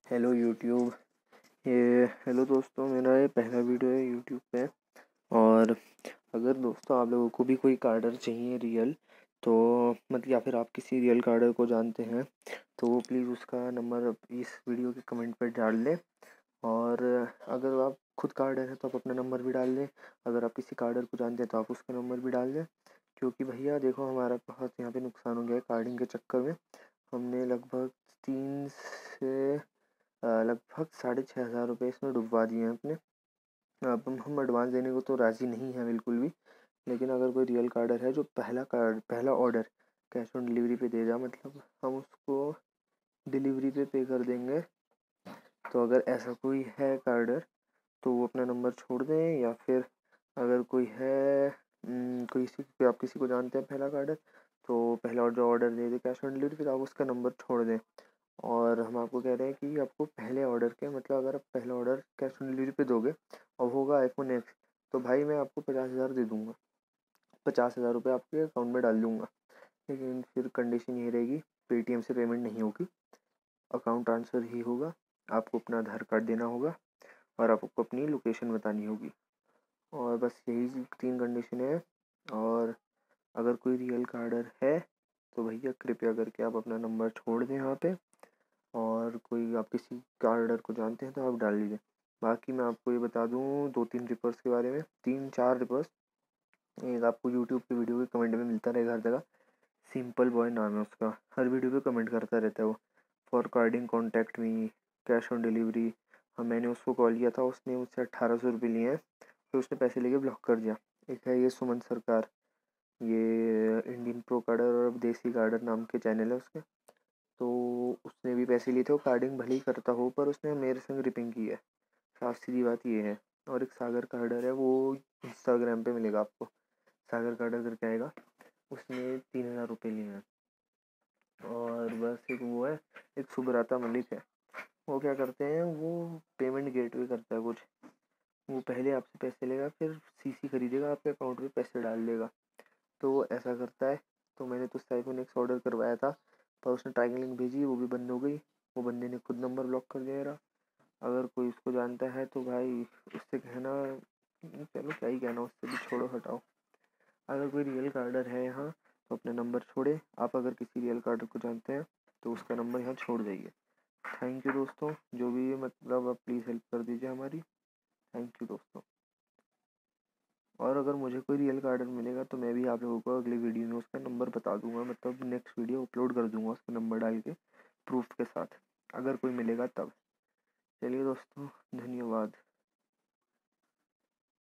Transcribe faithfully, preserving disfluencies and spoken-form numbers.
Hello YouTube. ये hello दोस्तों, मेरा ये पहला वीडियो है यूट्यूब पे। और अगर दोस्तों आप लोगों को भी कोई कार्डर चाहिए रियल, तो मतलब या फिर आप किसी रियल कार्डर को जानते हैं तो वो प्लीज़ उसका नंबर इस वीडियो के कमेंट पर डाल दें। और अगर आप खुद कार्डर है तो आप अपना नंबर भी डाल दें। अगर आप किसी कार्डर को जानते हैं तो आप उसका नंबर भी डाल दें, क्योंकि भैया देखो हमारा बहुत यहाँ पे नुकसान हो गया है कार्डिंग के चक्कर में। हमने लगभग तीन से लगभग साढ़े छः हज़ार रुपये इसमें डुबवा दिए हैं अपने। अब हम हम एडवांस देने को तो राज़ी नहीं हैं बिल्कुल भी, लेकिन अगर कोई रियल कार्डर है जो पहला कार्ड पहला ऑर्डर कैश ऑन डिलीवरी पे देगा, मतलब हम उसको डिलीवरी पे पे कर देंगे। तो अगर ऐसा कोई है कार्डर तो वो अपना नंबर छोड़ दें, या फिर अगर कोई है न, कोई किसी आप किसी को जानते हैं पहला कार्डर, तो पहला जो ऑर्डर दे दे कैश ऑन डिलीवरी, फिर आप उसका नंबर छोड़ दें। और हम आपको कह रहे हैं कि आपको पहले ऑर्डर के मतलब अगर आप पहला ऑर्डर कैश ऑन डिलीवरी पे दोगे और होगा आईफोन एक्स, तो भाई मैं आपको पचास हज़ार दे दूँगा, पचास हज़ार रुपये आपके अकाउंट में डाल दूँगा। लेकिन फिर कंडीशन ये रहेगी, पेटीएम से पेमेंट नहीं होगी, अकाउंट ट्रांसफ़र ही होगा। आपको अपना आधार कार्ड देना होगा और आपको अपनी लोकेशन बतानी होगी, और बस यही तीन कंडीशन है। और अगर कोई रियल कार्डर है तो भैया कृपया करके आप अपना नंबर छोड़ दें यहाँ पे, और कोई आप किसी कार्डर को जानते हैं तो आप डाल लीजिए। बाकी मैं आपको ये बता दूँ दो तीन रिपर्स के बारे में, तीन चार रिपर्स। एक आपको यूट्यूब पे वीडियो के कमेंट में मिलता रहेगा हर जगह, सिंपल बॉय नाम है उसका, हर वीडियो पे कमेंट करता रहता है वो। For carding contact me, cash on delivery. हाँ, मैंने उसको कॉल किया था, उसने मुझसे अट्ठारह सौ रुपये लिए हैं, फिर उसने पैसे लेके ब्लॉक कर दिया। एक है ये सुमन सरकार, ये इंडियन प्रो कार्डर और देसी कार्डर नाम के चैनल है उसके। तो उसने भी पैसे लिए थे, वो कार्डिंग भले ही करता हो पर उसने मेरे संग रिपिंग की है, साफ सीधी बात ये है। और एक सागर कार्डर है, वो इंस्टाग्राम पे मिलेगा आपको, सागर कार्डर करके आएगा, उसने तीन हज़ार रुपये लिए हैं। और बस एक वो है, एक सुब्रता मलिक है, वो क्या करते हैं, वो पेमेंट गेटवे करता है कुछ। वो पहले आपसे पैसे लेगा, फिर सीसी खरीदेगा, आपके अकाउंट में पैसे डाल देगा, तो वो ऐसा करता है। तो मैंने तो उससे आईफोन एक्स ऑर्डर करवाया था, पर उसने ट्रैकिंग लिंक भेजी, वो भी बंद हो गई। वो बंदे ने खुद नंबर ब्लॉक कर दिया मेरा। अगर कोई उसको जानता है तो भाई उससे कहना, चलो क्या ही कहना, उससे भी छोड़ो हटाओ। अगर कोई रियल कार्डर है यहाँ तो अपना नंबर छोड़े। आप अगर किसी रियल कार्डर को जानते हैं तो उसका नंबर यहाँ छोड़ जाइए। थैंक यू दोस्तों, जो भी मतलब आप प्लीज़ हेल्प कर दीजिए हमारी। थैंक यू दोस्तों। और अगर मुझे कोई रियल कार्डर मिलेगा तो मैं भी आप लोगों को अगली वीडियो में उसका नंबर बता दूंगा, मतलब नेक्स्ट वीडियो अपलोड कर दूंगा उसका नंबर डाल के प्रूफ के साथ, अगर कोई मिलेगा तब। चलिए दोस्तों, धन्यवाद।